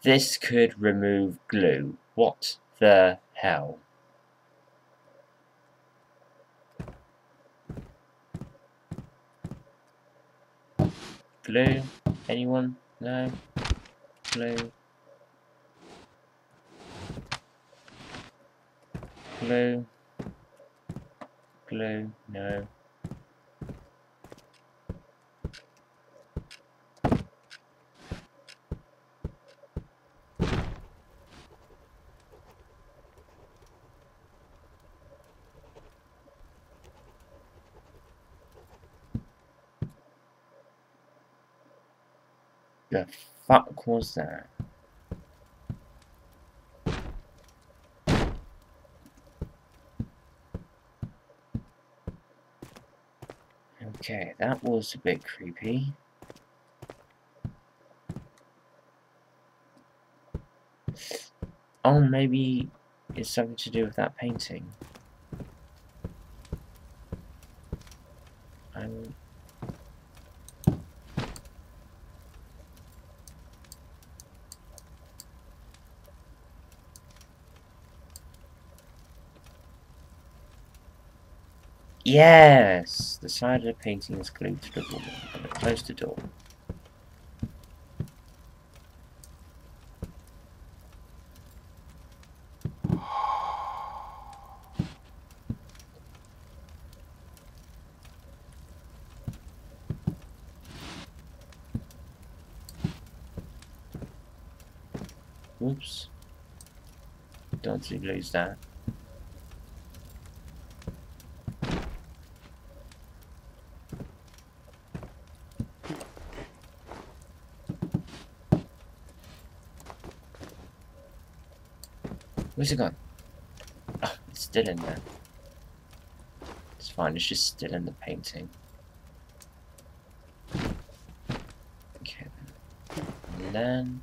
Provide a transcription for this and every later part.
This could remove glue. What the hell? Glue? Anyone? No? Glue? Glue? Glue? No. The fuck was that? Okay, that was a bit creepy. Oh, maybe it's something to do with that painting. Yes! The side of the painting is glued to the wall. I'm going to close the door. Whoops. Don't lose that. Where's it gone? Oh, it's still in there. It's fine, it's just still in the painting. Okay, and then...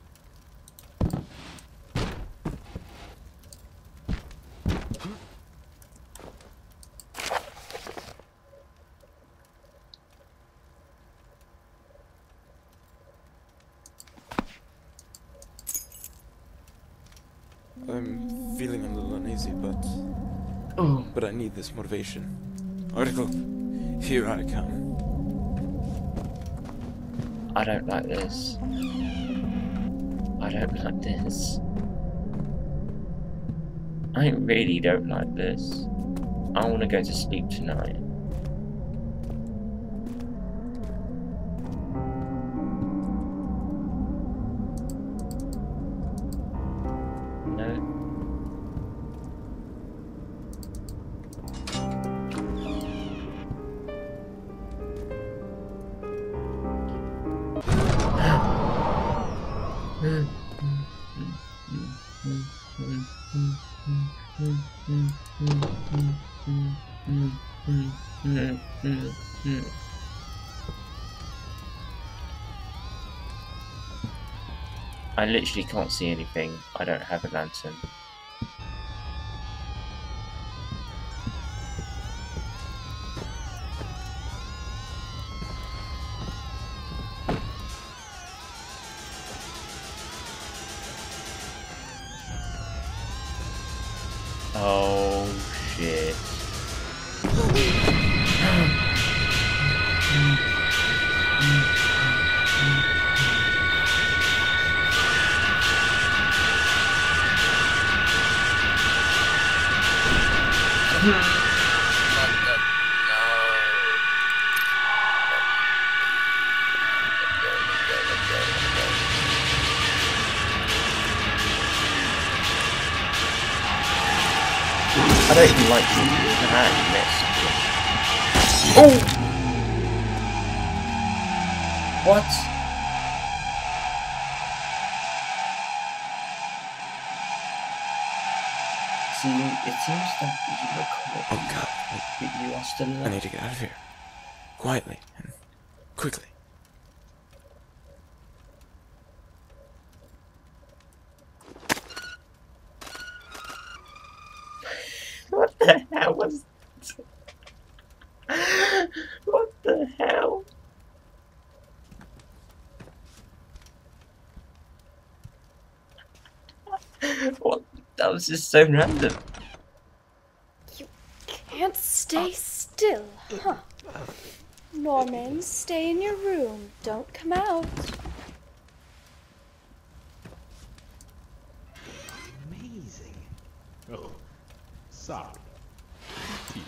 I'm feeling a little uneasy, but I need this motivation. Article, here I come. I don't like this. I don't like this. I really don't like this. I want to go to sleep tonight. I literally can't see anything. I don't have a lantern. Oh shit. I don't even like that mess. Oh! What? See, it seems that you recover. Oh God, But you are still alive. I need to get out of here. Quietly and quickly. What the hell was what the hell? What? That was just so random. You can't stay still, huh? Norman, stay in your room. Don't come out. Amazing. Oh, sorry. Continue.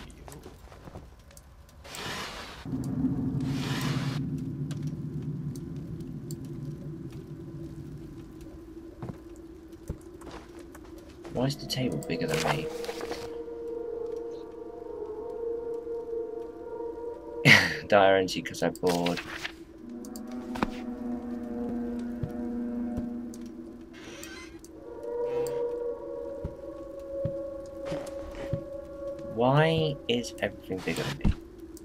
Why is the table bigger than me? Dire energy because I'm bored. Why is everything bigger than me?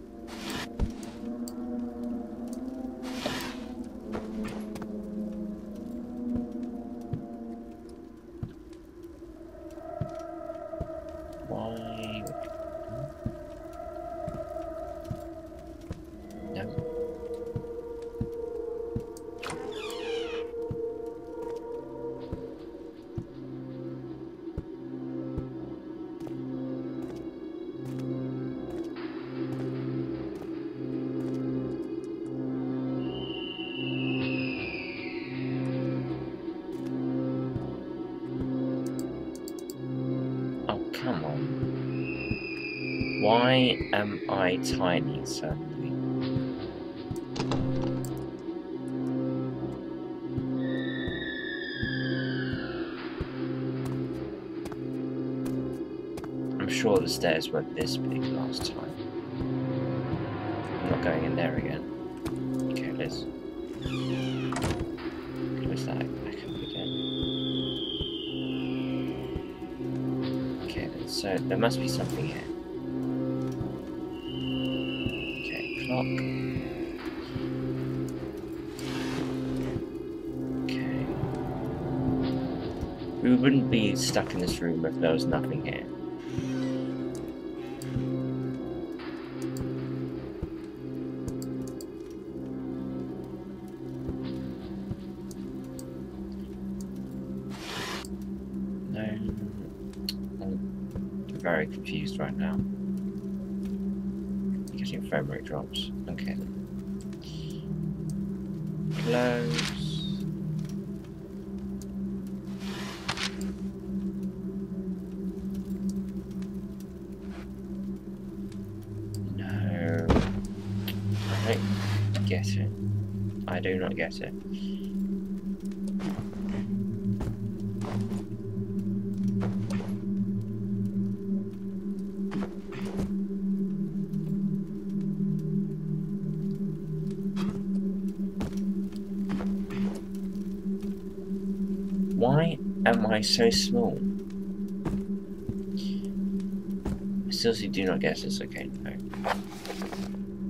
Why? No. Oh, come on. Why am I tiny suddenly? I'm sure the stairs weren't this big last time. I'm not going in there again. Okay, let's close that back up again. Okay, so there must be something here. Okay, clock. Okay. We wouldn't be stuck in this room if there was nothing here. No. I'm very confused right now. Getting frame rate drops. Okay. Close. No. I don't get it. I do not get it. Why am I so small? I seriously do not get this. Okay, no.